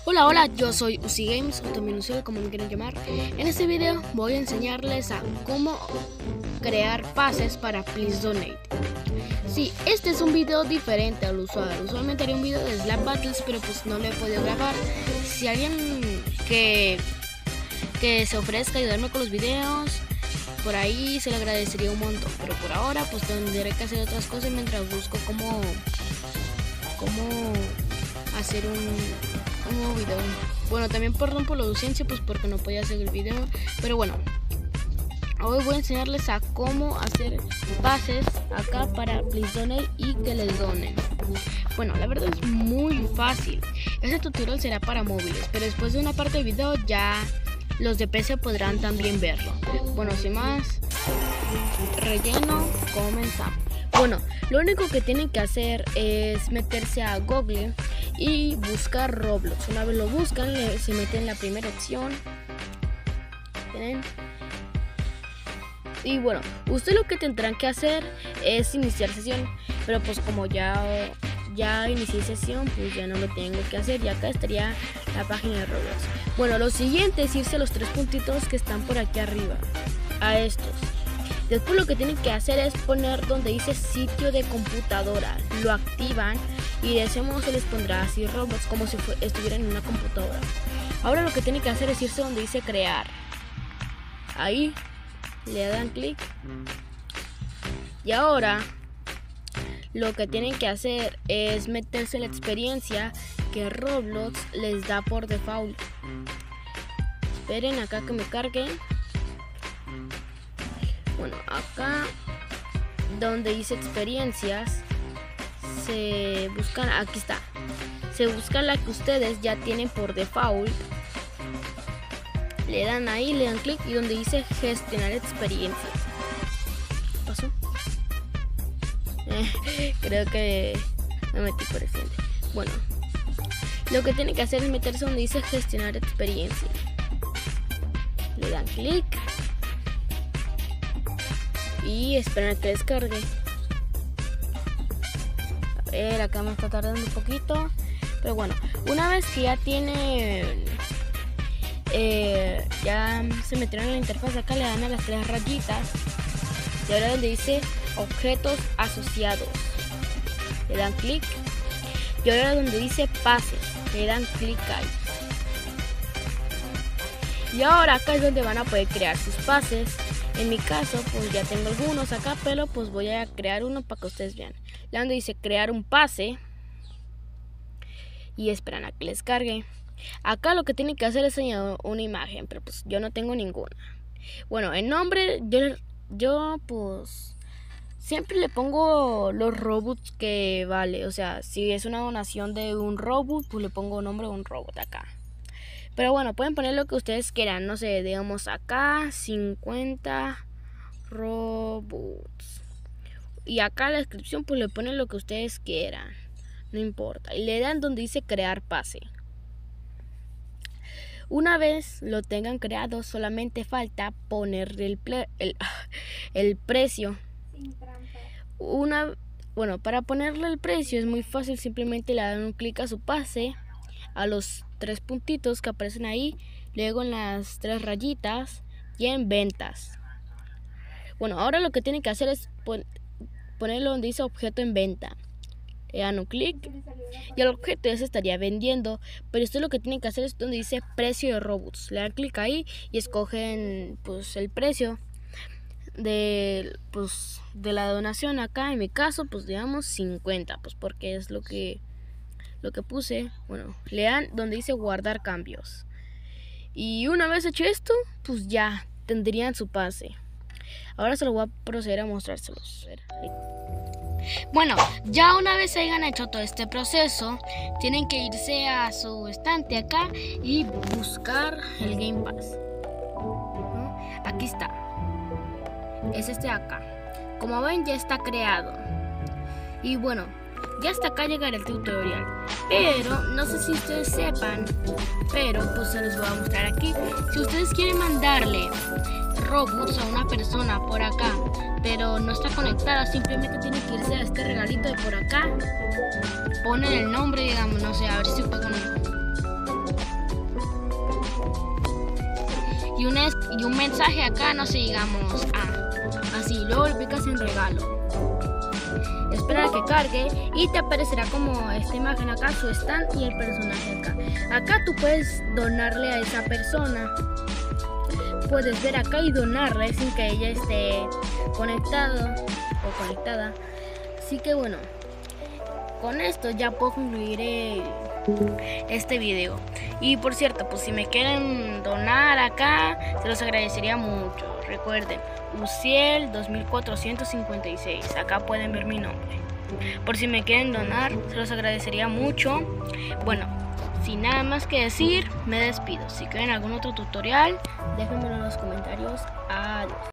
Hola, hola, yo soy Uzi Games, o también Uzi, como me quieren llamar. En este video voy a enseñarles a cómo crear pases para Please Donate. Sí, este es un video diferente al usual. Usualmente haría un video de Slap Battles, pero pues no lo he podido grabar. Si alguien que se ofrezca a ayudarme con los videos, por ahí se le agradecería un montón. Pero por ahora pues tendré que hacer otras cosas mientras busco cómo hacer un nuevo video. Bueno, también perdón por la ausencia, pues porque no podía hacer el video, pero bueno, hoy voy a enseñarles a cómo hacer pases acá para Please Donate y que les donen. Bueno, la verdad es muy fácil. Este tutorial será para móviles, pero después de una parte del video ya los de PC podrán también verlo. Bueno, sin más relleno, comenzamos. Bueno, lo único que tienen que hacer es meterse a Google y buscar Roblox. Una vez lo buscan, se meten en la primera opción. ¿Tienen? Y bueno, ustedes lo que tendrán que hacer es iniciar sesión. Pero pues como ya inicié sesión, pues ya no lo tengo que hacer. Y acá estaría la página de Roblox. Bueno, lo siguiente es irse a los tres puntitos que están por aquí arriba. A estos. Después lo que tienen que hacer es poner donde dice sitio de computadora. Lo activan y de ese modo se les pondrá así Roblox como si estuvieran en una computadora. Ahora lo que tienen que hacer es irse donde dice crear. Ahí le dan clic. Y ahora lo que tienen que hacer es meterse en la experiencia que Roblox les da por default. Esperen acá que me carguen. Bueno, acá donde dice experiencias se buscan, aquí está, se busca la que ustedes ya tienen por default. Le dan ahí, le dan clic y donde dice gestionar experiencias. ¿Qué pasó? Creo que me metí por el frente. Bueno, lo que tienen que hacer es meterse donde dice gestionar experiencias. Le dan clic y esperan a que descargue. A ver, acá me está tardando un poquito, pero bueno, una vez que ya tienen ya se metieron en la interfaz, acá le dan a las tres rayitas y ahora donde dice objetos asociados le dan clic y ahora donde dice pases le dan clic ahí. Y ahora acá es donde van a poder crear sus pases. En mi caso, pues ya tengo algunos acá, pero pues voy a crear uno para que ustedes vean. Le donde dice crear un pase y esperan a que les cargue. Acá lo que tienen que hacer es añadir una imagen, pero pues yo no tengo ninguna. Bueno, el nombre yo pues siempre le pongo los robots que vale. O sea, si es una donación de un robot, pues le pongo nombre de un robot acá. Pero bueno, pueden poner lo que ustedes quieran. No sé, digamos acá 50 robots. Y acá en la descripción pues le ponen lo que ustedes quieran. No importa. Y le dan donde dice crear pase. Una vez lo tengan creado, solamente falta ponerle el precio. Bueno, para ponerle el precio es muy fácil. Simplemente le dan un clic a su pase, a los tres puntitos que aparecen ahí, luego en las tres rayitas y en ventas. Bueno, ahora lo que tienen que hacer es ponerlo donde dice objeto en venta. Le dan un clic y el objeto ya se estaría vendiendo, pero esto lo que tienen que hacer es donde dice precio de robots. Le dan clic ahí y escogen pues el precio de la donación. Acá en mi caso pues digamos 50, pues porque es lo que puse. Bueno, le dan donde dice guardar cambios. Y una vez hecho esto, pues ya tendrían su pase. Ahora se lo voy a proceder a mostrárselos. Bueno, ya una vez hayan hecho todo este proceso, tienen que irse a su estante acá y buscar el Game Pass. Aquí está. Es este de acá. Como ven, ya está creado. Y bueno, ya hasta acá llegará el tutorial, pero no sé si ustedes sepan, pero pues se los voy a mostrar aquí. Si ustedes quieren mandarle Robux a una persona por acá, pero no está conectada, simplemente tienen que irse a este regalito de por acá, ponen el nombre, digamos, no sé, a ver si puedo poner y un mensaje acá, no sé, digamos así, luego le picas en regalo, espera a que cargue y te aparecerá como esta imagen acá, su stand y el personaje acá tú puedes donarle a esa persona, puedes ver acá y donarle sin que ella esté conectado o conectada. Así que bueno, con esto ya puedo concluir este video. Y por cierto, pues si me quieren donar acá, se los agradecería mucho. Recuerden, Uciel 2456, acá pueden ver mi nombre. Por si me quieren donar, se los agradecería mucho. Bueno, sin nada más que decir, me despido. Si quieren algún otro tutorial, déjenmelo en los comentarios. Adiós.